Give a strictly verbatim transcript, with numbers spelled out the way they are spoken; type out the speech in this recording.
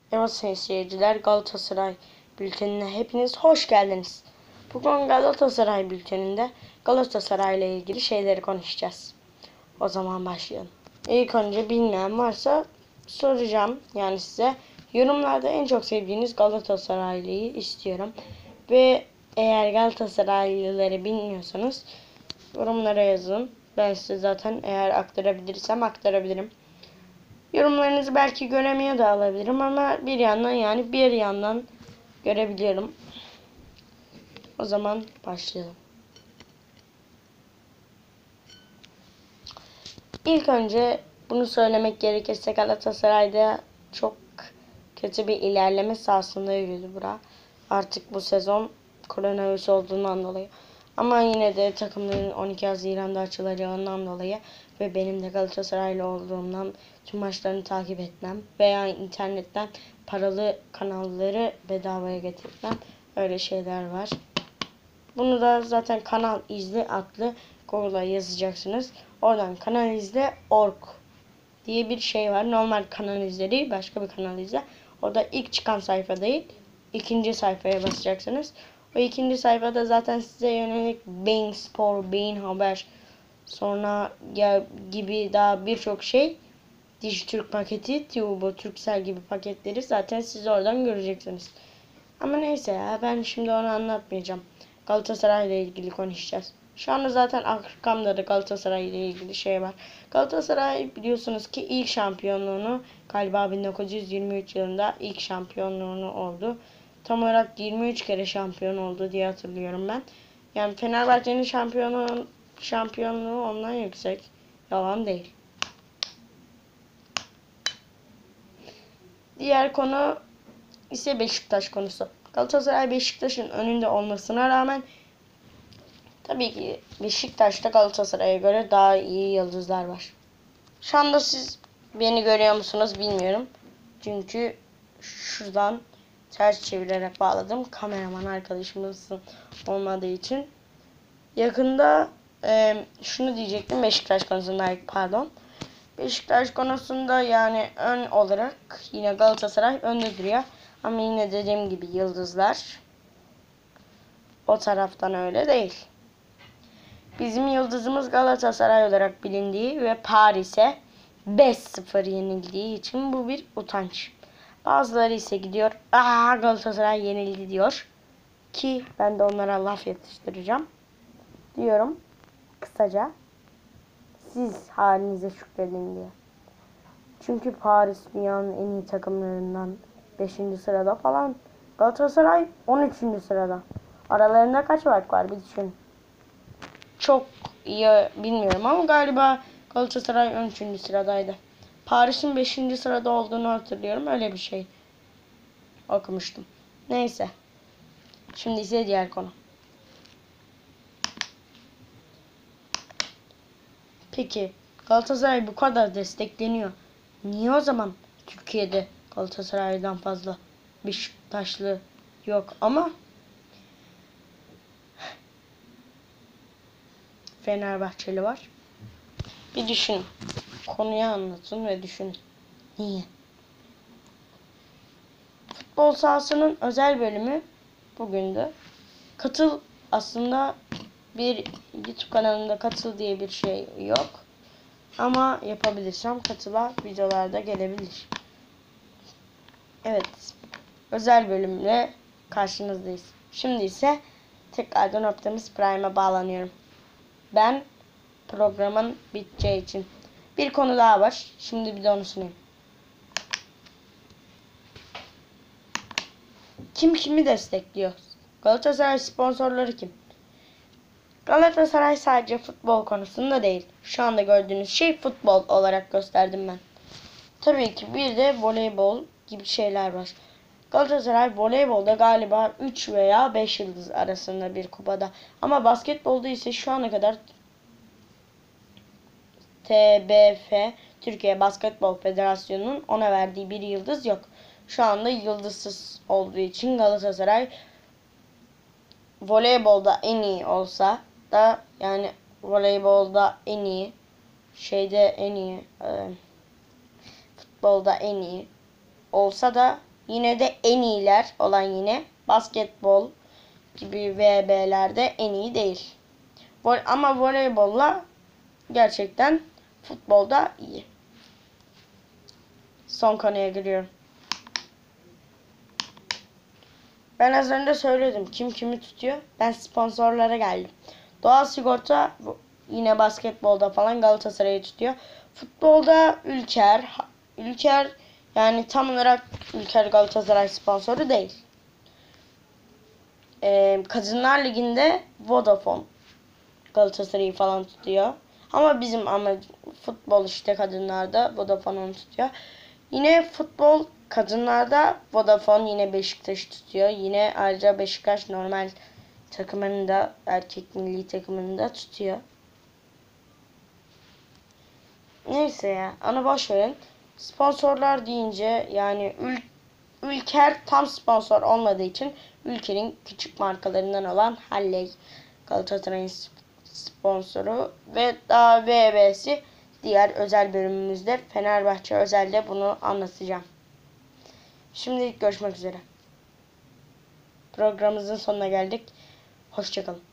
Evet sayın seyirciler, Galatasaray bültenine hepiniz hoş geldiniz. Bugün Galatasaray bülteninde Galatasaray ile ilgili şeyleri konuşacağız. O zaman başlayalım. İlk önce bilmeyen varsa soracağım yani size. Yorumlarda en çok sevdiğiniz Galatasaraylıyı istiyorum. Ve eğer Galatasaraylıları bilmiyorsanız yorumlara yazın. Ben size zaten eğer aktarabilirsem aktarabilirim. Yorumlarınızı belki göremiyor da alabilirim ama bir yandan yani bir yandan görebiliyorum. O zaman başlayalım. İlk önce bunu söylemek gerekirse Galatasaray'da çok kötü bir ilerleme sahasında yürüdü bura. Artık bu sezon koronavirüs olduğundan dolayı. Ama yine de takımların on iki Haziran'da açılacağından dolayı ve benim de Galatasaraylı olduğumdan tüm maçlarını takip etmem veya internetten paralı kanalları bedavaya getirmem, öyle şeyler var. Bunu da zaten Kanal İzle adlı Google'a yazacaksınız. Oradan Kanal İzle nokta org diye bir şey var. Normal Kanal İzle değil, başka bir Kanal İzle. O da ilk çıkan sayfa değil, ikinci sayfaya basacaksınız. O ikinci sayfada zaten size yönelik Bein Spor, Bein Haber, sonra ya gibi daha birçok şey, Dijitürk paketi, Tubo, Turkcell gibi paketleri zaten siz oradan göreceksiniz. Ama neyse ya, ben şimdi onu anlatmayacağım. Galatasaray ile ilgili konuşacağız. Şu anda zaten arkamda da Galatasaray ile ilgili şey var. Galatasaray biliyorsunuz ki ilk şampiyonluğunu galiba bin dokuz yüz yirmi üç yılında ilk şampiyonluğunu oldu. Tam olarak yirmi üç kere şampiyon oldu diye hatırlıyorum ben. Yani Fenerbahçe'nin şampiyonu, şampiyonluğu ondan yüksek. Yalan değil. Diğer konu ise Beşiktaş konusu. Galatasaray Beşiktaş'ın önünde olmasına rağmen tabii ki Beşiktaş'ta Galatasaray'a göre daha iyi yıldızlar var. Şu anda siz beni görüyor musunuz bilmiyorum. Çünkü şuradan ters çevirerek bağladım. Kameraman arkadaşımızın olmadığı için. Yakında e, şunu diyecektim Beşiktaş konusunda, pardon. Beşiktaş konusunda yani ön olarak yine Galatasaray önde duruyor. Ama yine dediğim gibi yıldızlar o taraftan öyle değil. Bizim yıldızımız Galatasaray olarak bilindiği ve Paris'e beş sıfır yenildiği için bu bir utanç. Bazıları ise gidiyor, aa Galatasaray yenildi diyor. Ki ben de onlara laf yetiştireceğim. Diyorum kısaca, siz halinize şükredin diye. Çünkü Paris dünyanın en iyi takımlarından beşinci sırada falan. Galatasaray on üçüncü sırada. Aralarında kaç fark var bir düşün. Çok iyi bilmiyorum ama galiba Galatasaray on üçüncü sıradaydı. Paris'in beşinci sırada olduğunu hatırlıyorum. Öyle bir şey okumuştum. Neyse. Şimdi ise diğer konu. Peki Galatasaray bu kadar destekleniyor. Niye o zaman Türkiye'de Galatasaray'dan fazla Beşiktaşlı yok ama Fenerbahçeli var? Bir düşün. Konuyu anlatın ve düşün. Niye? Futbol sahasının özel bölümü bugün de. Katıl aslında bir YouTube kanalında katıl diye bir şey yok. Ama yapabilirsem katıla videolarda gelebilir. Evet. Özel bölümle karşınızdayız. Şimdi ise tekrardan Optimus Prime'a bağlanıyorum. Ben programın biteceği için. Bir konu daha var. Şimdi bir de onu sunayım. Kim kimi destekliyor? Galatasaray sponsorları kim? Galatasaray sadece futbol konusunda değil. Şu anda gördüğünüz şey futbol olarak gösterdim ben. Tabii ki bir de voleybol gibi şeyler var. Galatasaray voleybolda galiba üç veya beş yıldız arasında bir kupada. Ama basketbolda ise şu ana kadar T B F, Türkiye Basketbol Federasyonu'nun ona verdiği bir yıldız yok. Şu anda yıldızsız olduğu için Galatasaray voleybolda en iyi olsa da, yani voleybolda en iyi, şeyde en iyi, e, futbolda en iyi olsa da yine de en iyiler olan yine basketbol gibi V B'lerde en iyi değil. Ama voleybolla gerçekten futbolda iyi. Son konuya giriyorum. Ben az önce söyledim. Kim kimi tutuyor? Ben sponsorlara geldim. Doğal Sigorta yine basketbolda falan Galatasaray'ı tutuyor. Futbolda Ülker. Ülker yani tam olarak Ülker Galatasaray sponsoru değil. Ee, Kadınlar Ligi'nde Vodafone Galatasaray'ı falan tutuyor. Ama bizim ama futbol işte kadınlarda Vodafone onu tutuyor. Yine futbol kadınlarda Vodafone yine Beşiktaş'ı tutuyor. Yine ayrıca Beşiktaş normal takımını da erkek milli takımını da tutuyor. Neyse ya onu boş verin. Sponsorlar deyince yani Ül Ülker tam sponsor olmadığı için Ülker'in küçük markalarından olan Halley Galatasaray'ın sponsoru ve daha V B'si diğer özel bölümümüzde Fenerbahçe özelde bunu anlatacağım. Şimdilik görüşmek üzere. Programımızın sonuna geldik. Hoşça kalın.